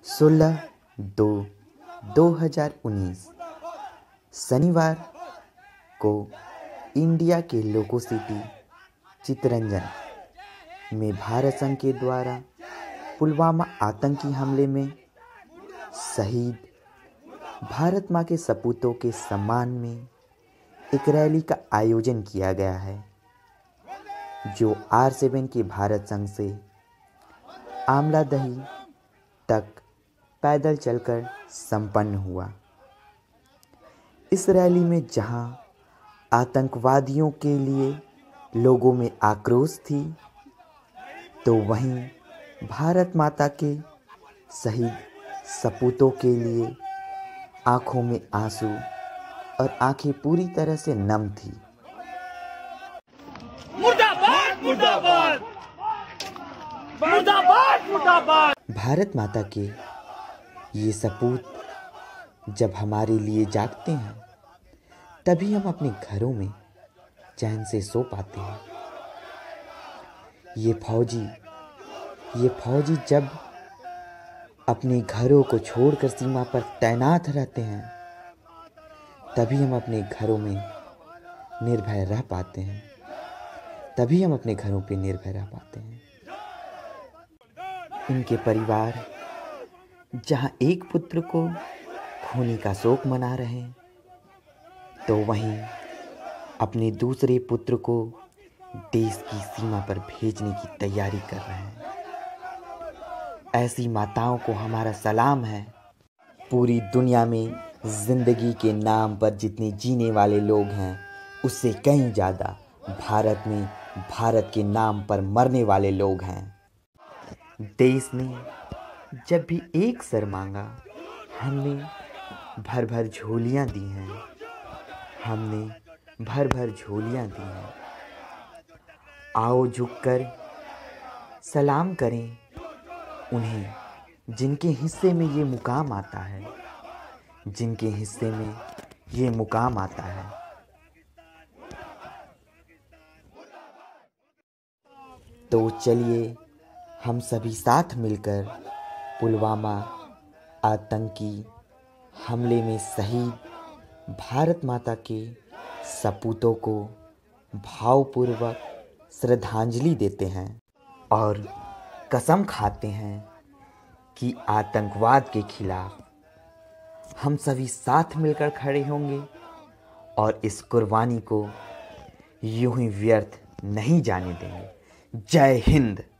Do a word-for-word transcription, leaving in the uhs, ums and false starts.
सोलह दो दो हज़ार उन्नीस शनिवार को इंडिया के लोको सिटी चित्तरंजन में भारत संघ के द्वारा पुलवामा आतंकी हमले में शहीद भारत माँ के सपूतों के सम्मान में एक रैली का आयोजन किया गया है, जो आर सेवन के भारत संघ से आमलादही तक पैदल चलकर संपन्न हुआ। इस रैली में जहां आतंकवादियों के लिए लोगों में आक्रोश थी, तो वहीं भारत माता के शहीद सपूतों के लिए आंखों में आंसू और आंखें पूरी तरह से नम थी। मुर्दाबाद मुर्दाबाद मुर्दाबाद मुर्दाबाद। भारत माता के ये सपूत जब हमारे लिए जागते हैं, तभी हम अपने घरों में चैन से सो पाते हैं। ये फौजी ये फौजी जब अपने घरों को छोड़कर सीमा पर तैनात रहते हैं, तभी हम अपने घरों में निर्भय रह पाते हैं तभी हम अपने घरों पे निर्भय रह पाते हैं। इनके परिवार जहां एक पुत्र को खोने का शोक मना रहे हैं, तो वहीं अपने दूसरे पुत्र को देश की सीमा पर भेजने की तैयारी कर रहे हैं। ऐसी माताओं को हमारा सलाम है। पूरी दुनिया में जिंदगी के नाम पर जितने जीने वाले लोग हैं, उससे कहीं ज़्यादा भारत में भारत के नाम पर मरने वाले लोग हैं। देश ने जब भी एक सर मांगा, हमने भर भर झोलियाँ दी हैं हमने भर भर झोलियाँ दी हैं। आओ झुककर सलाम करें उन्हें, जिनके हिस्से में ये मुकाम आता है जिनके हिस्से में ये मुकाम आता है। तो चलिए हम सभी साथ मिलकर पुलवामा आतंकी हमले में शहीद भारत माता के सपूतों को भावपूर्वक श्रद्धांजलि देते हैं और कसम खाते हैं कि आतंकवाद के खिलाफ हम सभी साथ मिलकर खड़े होंगे और इस कुर्बानी को यूं ही व्यर्थ नहीं जाने देंगे। जय हिंद।